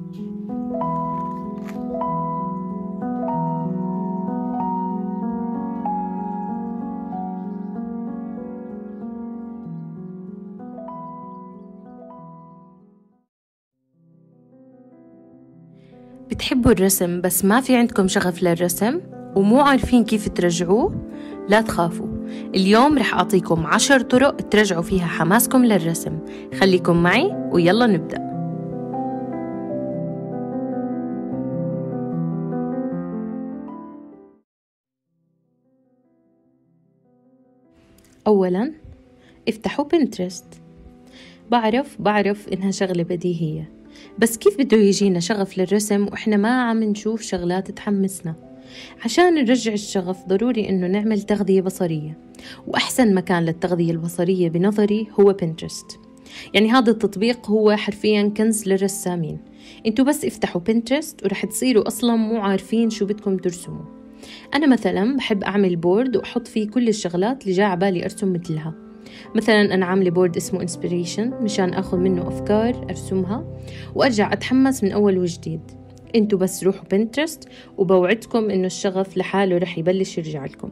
بتحبوا الرسم بس ما في عندكم شغف للرسم ومو عارفين كيف ترجعوه؟ لا تخافوا، اليوم رح أعطيكم 10 طرق ترجعوا فيها حماسكم للرسم. خليكم معي ويلا نبدأ. أولاً افتحوا بنترست. بعرف إنها شغلة بديهية، بس كيف بده يجينا شغف للرسم وإحنا ما عم نشوف شغلات تحمسنا؟ عشان نرجع الشغف ضروري إنه نعمل تغذية بصرية، وأحسن مكان للتغذية البصرية بنظري هو بنترست. يعني هذا التطبيق هو حرفياً كنز للرسامين. انتوا بس افتحوا بنترست ورح تصيروا أصلاً مو عارفين شو بدكم ترسموا. أنا مثلاً بحب أعمل بورد وأحط فيه كل الشغلات اللي جاء عبالي أرسم مثلها. مثلا أنا عاملة بورد اسمه Inspiration مشان أخذ منه أفكار أرسمها وأرجع أتحمس من أول وجديد. انتوا بس روحوا بنترست وبوعدكم إنه الشغف لحاله رح يبلش يرجع لكم.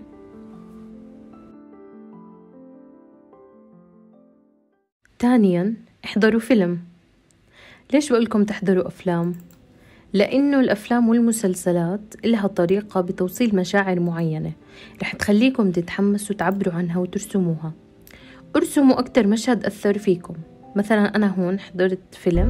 ثانيا احضروا فيلم. ليش بقولكم تحضروا أفلام؟ لأنه الأفلام والمسلسلات لها طريقة بتوصيل مشاعر معينة رح تخليكم تتحمسوا وتعبروا عنها وترسموها. ارسموا أكتر مشهد أثر فيكم. مثلا أنا هون حضرت فيلم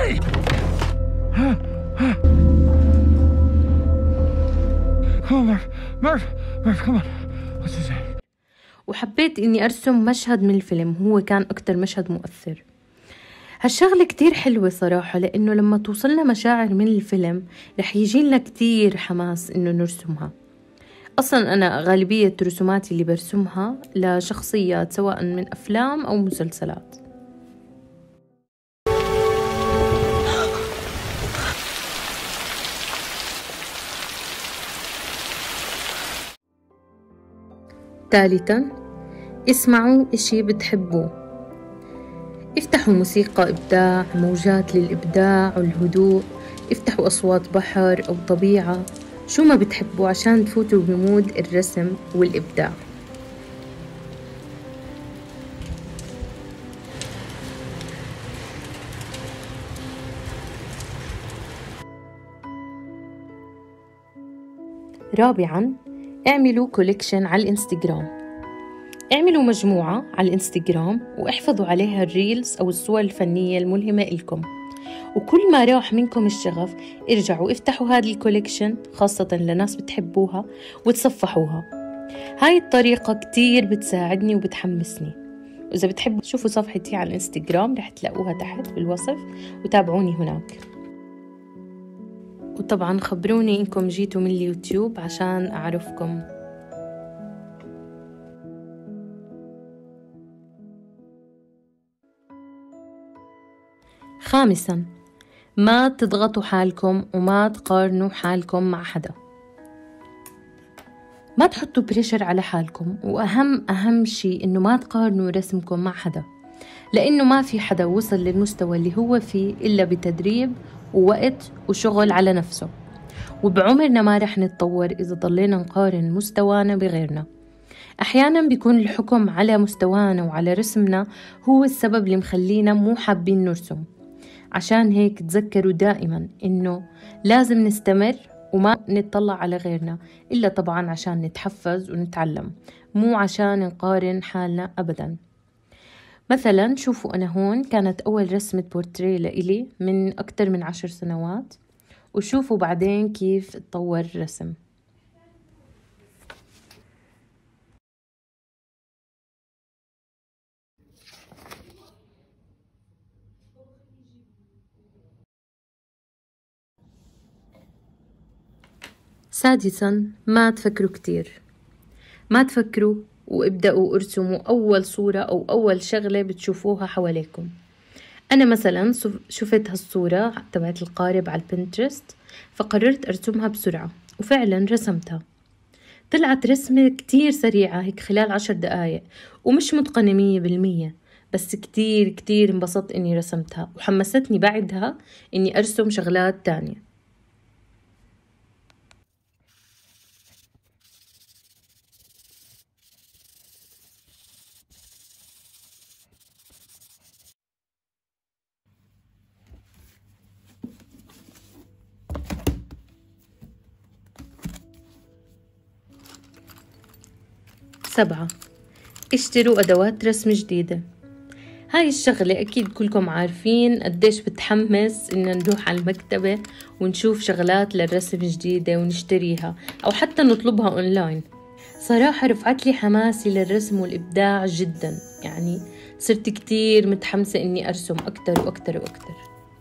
وحبيت إني أرسم مشهد من الفيلم هو كان أكتر مشهد مؤثر. هالشغلة كتير حلوة صراحة، لأنه لما توصلنا مشاعر من الفيلم رح يجيلنا كتير حماس إنه نرسمها. أصلا أنا غالبية رسوماتي اللي برسمها لشخصيات سواء من أفلام أو مسلسلات. ثالثا اسمعوا إشي بتحبوه. افتحوا موسيقى إبداع، موجات للإبداع والهدوء، افتحوا أصوات بحر أو طبيعة، شو ما بتحبوا عشان تفوتوا بمود الرسم والإبداع. رابعاً اعملوا كوليكشن على الانستغرام. اعملوا مجموعة على الانستغرام واحفظوا عليها الريلز أو الصور الفنية الملهمة إلكم، وكل ما راح منكم الشغف ارجعوا افتحوا هذه الكوليكشن خاصة لناس بتحبوها وتصفحوها. هاي الطريقة كتير بتساعدني وبتحمسني. وإذا بتحبوا تشوفوا صفحتي على الانستغرام رح تلاقوها تحت بالوصف وتابعوني هناك. وطبعا خبروني إنكم جيتوا من اليوتيوب عشان أعرفكم. خامساً ما تضغطوا حالكم وما تقارنوا حالكم مع حدا. ما تحطوا بريشر على حالكم، وأهم شيء إنه ما تقارنوا رسمكم مع حدا، لأنه ما في حدا وصل للمستوى اللي هو فيه إلا بتدريب ووقت وشغل على نفسه. وبعمرنا ما رح نتطور إذا ضلينا نقارن مستوانا بغيرنا. أحيانا بيكون الحكم على مستوانا وعلى رسمنا هو السبب اللي مخلينا مو حابين نرسم. عشان هيك تذكروا دائما إنه لازم نستمر وما نتطلع على غيرنا، إلا طبعا عشان نتحفز ونتعلم، مو عشان نقارن حالنا أبدا. مثلا شوفوا أنا هون كانت أول رسمة بورتريه لإلي من أكتر من 10 سنوات، وشوفوا بعدين كيف تطور الرسم. سادسا ما تفكروا كتير. ما تفكروا وابدأوا ارسموا أول صورة أو أول شغلة بتشوفوها حواليكم. أنا مثلا شفت هالصورة تبعت القارب على البنترست، فقررت أرسمها بسرعة وفعلا رسمتها. طلعت رسمة كتير سريعة هيك خلال 10 دقايق ومش متقنة 100%، بس كتير كتير انبسطت إني رسمتها، وحمستني بعدها إني أرسم شغلات تانية. سبعة، اشتروا أدوات رسم جديدة. هاي الشغلة أكيد كلكم عارفين قديش بتحمس إن نروح على المكتبة ونشوف شغلات للرسم جديدة ونشتريها أو حتى نطلبها أونلاين. صراحة رفعت لي حماسي للرسم والإبداع جدا، يعني صرت كتير متحمسة إني أرسم أكتر وأكتر وأكتر.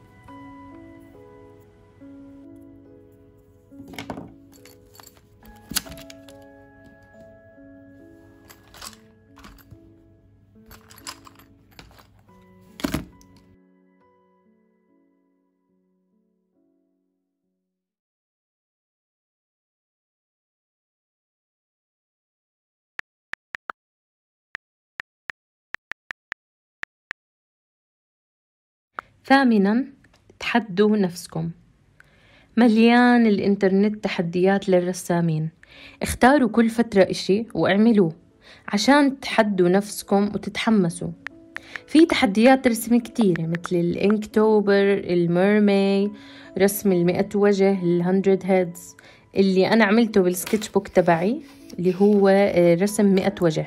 ثامنا، تحدوا نفسكم. مليان الإنترنت تحديات للرسامين، اختاروا كل فترة إشي واعملوه عشان تحدوا نفسكم وتتحمسوا. في تحديات رسم كتيرة مثل الإنكتوبر، الميرمي، رسم 100 وجه، 100 هيدز اللي أنا عملته بالسكتش بوك تبعي اللي هو رسم 100 وجه.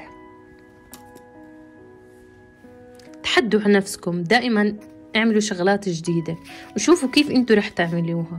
تحدوا نفسكم دائما، اعملوا شغلات جديدة وشوفوا كيف انتو رح تعملوها.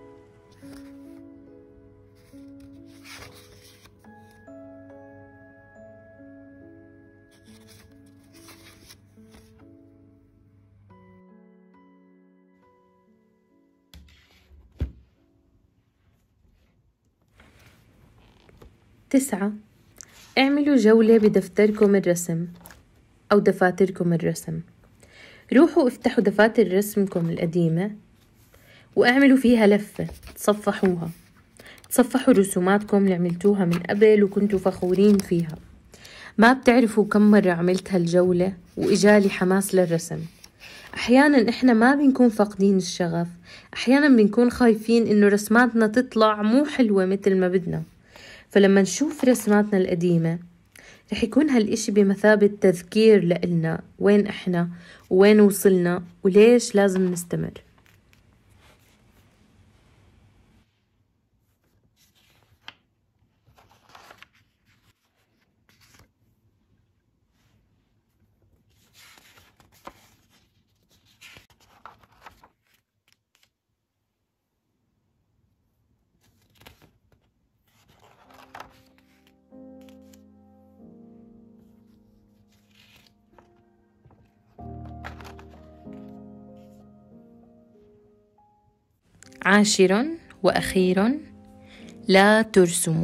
تسعة، اعملوا جولة بدفتركم الرسم أو دفاتركم الرسم. روحوا افتحوا دفاتر رسمكم القديمة واعملوا فيها لفة، تصفحوا رسوماتكم اللي عملتوها من قبل وكنتوا فخورين فيها. ما بتعرفوا كم مرة عملت هالجولة وإجالي حماس للرسم. أحيانا إحنا ما بنكون فاقدين الشغف، أحيانا بنكون خايفين إنه رسماتنا تطلع مو حلوة مثل ما بدنا، فلما نشوف رسماتنا القديمة رح يكون هالإشي بمثابة تذكير لإلنا وين إحنا وين وصلنا وليش لازم نستمر. عاشرا وأخيرا، لا ترسموا.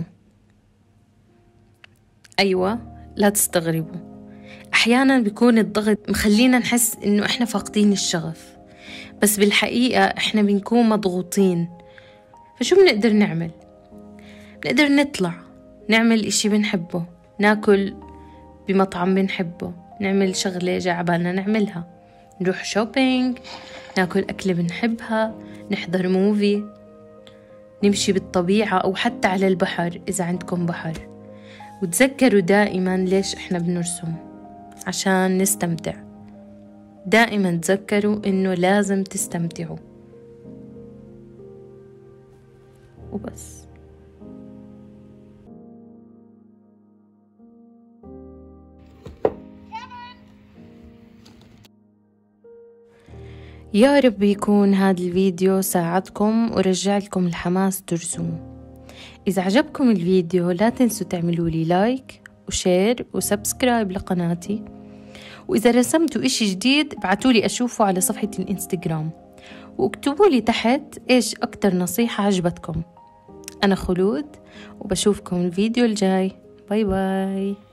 أيوة، لا تستغربوا، أحيانا بيكون الضغط مخلينا نحس إنه إحنا فاقدين الشغف، بس بالحقيقة إحنا بنكون مضغوطين. فشو بنقدر نعمل؟ بنقدر نطلع نعمل إشي بنحبه، ناكل بمطعم بنحبه، نعمل شغلة جا عبالنا نعملها، نروح شوبينج، ناكل أكلة بنحبها، نحضر موفي، نمشي بالطبيعة أو حتى على البحر إذا عندكم بحر. وتذكروا دائما ليش إحنا بنرسم، عشان نستمتع. دائما تذكروا إنه لازم تستمتعوا وبس. يا رب يكون هذا الفيديو ساعدكم ورجع لكم الحماس ترسموا. إذا عجبكم الفيديو لا تنسوا تعملوا لي لايك وشير وسبسكرايب لقناتي، وإذا رسمتوا إشي جديد ابعتوا لي أشوفه على صفحة الإنستغرام، واكتبوا لي تحت إيش أكتر نصيحة عجبتكم. أنا خلود وبشوفكم الفيديو الجاي. باي باي.